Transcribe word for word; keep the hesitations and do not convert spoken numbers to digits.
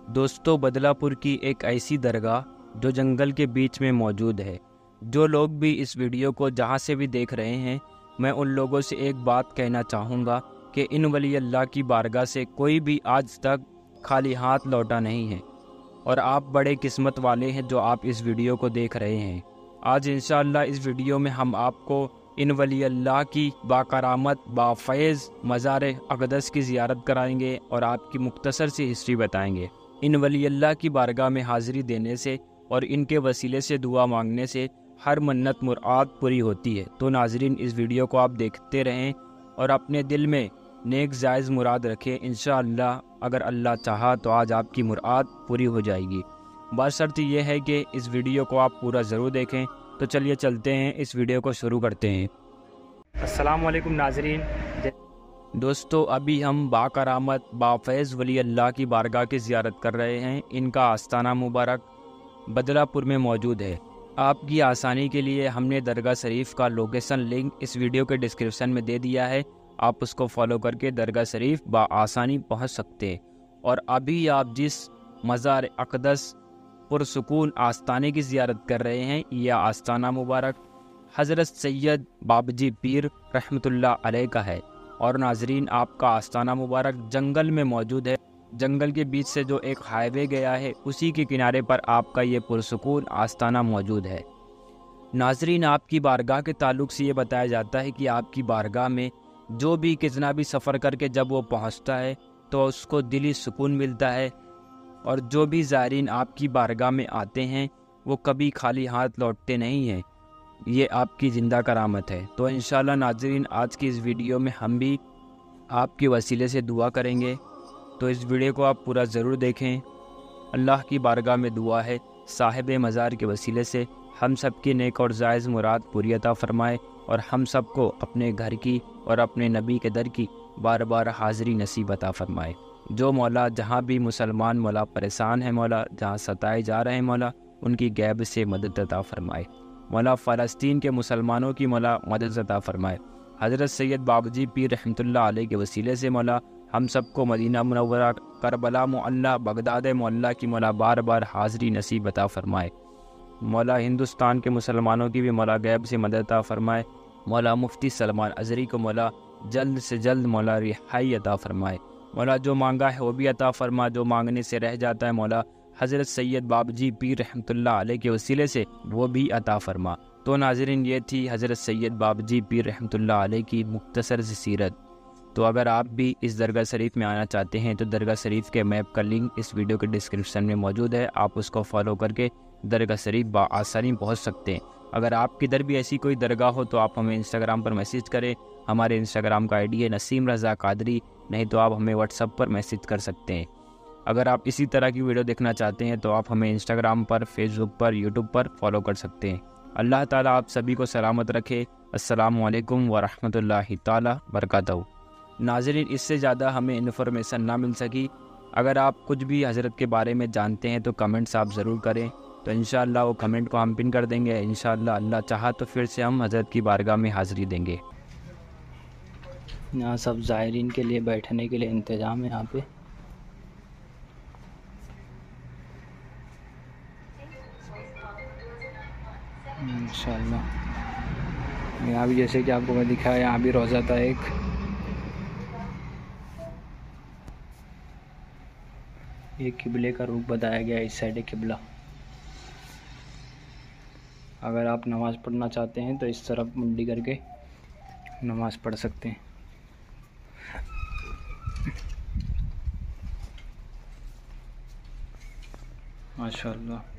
दोस्तों, बदलापुर की एक ऐसी दरगाह जो जंगल के बीच में मौजूद है। जो लोग भी इस वीडियो को जहां से भी देख रहे हैं, मैं उन लोगों से एक बात कहना चाहूँगा कि इन वली अल्लाह की बारगाह से कोई भी आज तक खाली हाथ लौटा नहीं है। और आप बड़े किस्मत वाले हैं जो आप इस वीडियो को देख रहे हैं। आज इंशाअल्लाह इस वीडियो में हम आपको इन वली अल्लाह की बाकरामत बाफ़ैज़ मज़ार अक़दस की ज़ियारत कराएंगे और आपकी मुख्तसर सी हिस्ट्री बताएंगे। इन वली अल्लाह की बारगाह में हाज़िरी देने से और इनके वसीले से दुआ मांगने से हर मन्नत मुराद पूरी होती है। तो नाज़रीन, इस वीडियो को आप देखते रहें और अपने दिल में नेक जायज़ मुराद रखें। इंशाअल्लाह अगर अल्लाह चाहा तो आज आपकी मुराद पूरी हो जाएगी। बशर्त यह है कि इस वीडियो को आप पूरा ज़रूर देखें। तो चलिए चलते हैं, इस वीडियो को शुरू करते हैं। अस्सलाम वालेकुम नाज़रीन। दोस्तों, अभी हम बाकरामत बाफ़ैज़ वली अल्लाह की बारगाह की ज़ियारत कर रहे हैं। इनका आस्ताना मुबारक बदलापुर में मौजूद है। आपकी आसानी के लिए हमने दरगाह शरीफ का लोकेशन लिंक इस वीडियो के डिस्क्रिप्शन में दे दिया है। आप उसको फॉलो करके दरगाह शरीफ बआसानी पहुंच सकते हैं। और अभी आप जिस मज़ार अक़दस पुरसुकून आस्ताने की ज़ियारत कर रहे हैं, यह आस्ताना मुबारक हज़रत सैयद बाबजी पीर रहमतुल्लाह अलैह का है। और नाजरीन, आपका आस्ताना मुबारक जंगल में मौजूद है। जंगल के बीच से जो एक हाईवे गया है, उसी के किनारे पर आपका ये पुरसुकून आस्ताना मौजूद है। नाजरीन, आपकी बारगाह के ताल्लुक से ये बताया जाता है कि आपकी बारगाह में जो भी कितना भी सफ़र करके जब वो पहुंचता है तो उसको दिली सुकून मिलता है। और जो भी ज़ायरीन आपकी बारगाह में आते हैं वो कभी खाली हाथ लौटते नहीं हैं। ये आपकी ज़िंदा करामत है। तो इंशाअल्लाह नाज़रीन, आज की इस वीडियो में हम भी आपके वसीले से दुआ करेंगे। तो इस वीडियो को आप पूरा ज़रूर देखें। अल्लाह की बारगाह में दुआ है साहिब मज़ार के वसीले से हम सब की नेक और जायज़ मुराद पूरी अता फ़रमाए और हम सब को अपने घर की और अपने नबी के दर की बार बार हाज़िरी नसीब अता फ़रमाए। जो मौला जहाँ भी मुसलमान मौला परेशान है, मौला जहाँ सताए जा रहे हैं, मौला उनकी गैब से मदद अता फ़रमाए। मौला फ़लस्तीन के मुसलमानों की मौला मदद अता फ़रमाए। हज़रत सैयद बाबजी पीर रहमतुल्लाह अलैह के वसीले से मौला हम सबको Medina Munawwara, Karbala Mualla, Baghdad Mualla की मौला बार बार हाज़िरी नसीब अता फ़रमाए। मौला हिंदुस्तान के मुसलमानों की भी मौला गैब से मदद अता फ़रमाए। मौला मुफ्ती सलमान अज़हरी को मौला जल्द से जल्द मौला रिहाई अता फ़रमाए। मौला जो मांगा है वो भी अता फ़रमा, जो मांगने से रह जाता है मौला हज़रत सैयद बाबजी पीर रहमतुल्लाह अलैह के वसीले से वो भी अता फ़रमा। तो नाज़रीन, ये थी हज़रत सैयद बाबजी पीर रहमतुल्लाह अलैह की मुख्तसर सी सीरत। तो अगर आप भी इस दरगाह शरीफ में आना चाहते हैं तो दरगाह शरीफ के मैप का लिंक इस वीडियो के डिस्क्रिप्शन में मौजूद है। आप उसको फॉलो करके दरगाह शरीफ बआसानी पहुंच सकते हैं। अगर आपकी इधर भी ऐसी कोई दरगाह हो तो आप हमें इंस्टाग्राम पर मैसेज करें। हमारे इंस्टाग्राम का आईडी है नसीम रज़ा कादरी, नहीं तो आप हमें व्हाट्सएप पर मैसेज कर सकते हैं। अगर आप इसी तरह की वीडियो देखना चाहते हैं तो आप हमें इंस्टाग्राम पर, फेसबुक पर, यूट्यूब पर फॉलो कर सकते हैं। अल्लाह ताला आप सभी को सलामत रखे। अस्सलामु अलैकुम व रहमतुल्लाहि ताला बरकातहू। नाज़रीन, इससे ज़्यादा हमें इन्फॉर्मेशन ना मिल सकी। अगर आप कुछ भी हज़रत के बारे में जानते हैं तो कमेंट्स आप ज़रूर करें। तो इंशाअल्लाह वो कमेंट को हम पिन कर देंगे। इंशाअल्लाह अल्लाह चाहा तो फिर से हम हज़रत की बारगाह में हाज़िरी देंगे। यहाँ सब ज़ायरीन के लिए बैठने के लिए इंतज़ाम है यहाँ पे। इंशाअल्लाह यहाँ भी जैसे कि आपको मैं दिखाया, यहाँ भी रोज़ा था एक। ये किबले का रूप बताया गया है, इस साइड है किबला। अगर आप नमाज़ पढ़ना चाहते हैं तो इस तरफ मुंडी करके नमाज़ पढ़ सकते हैं। माशाअल्लाह।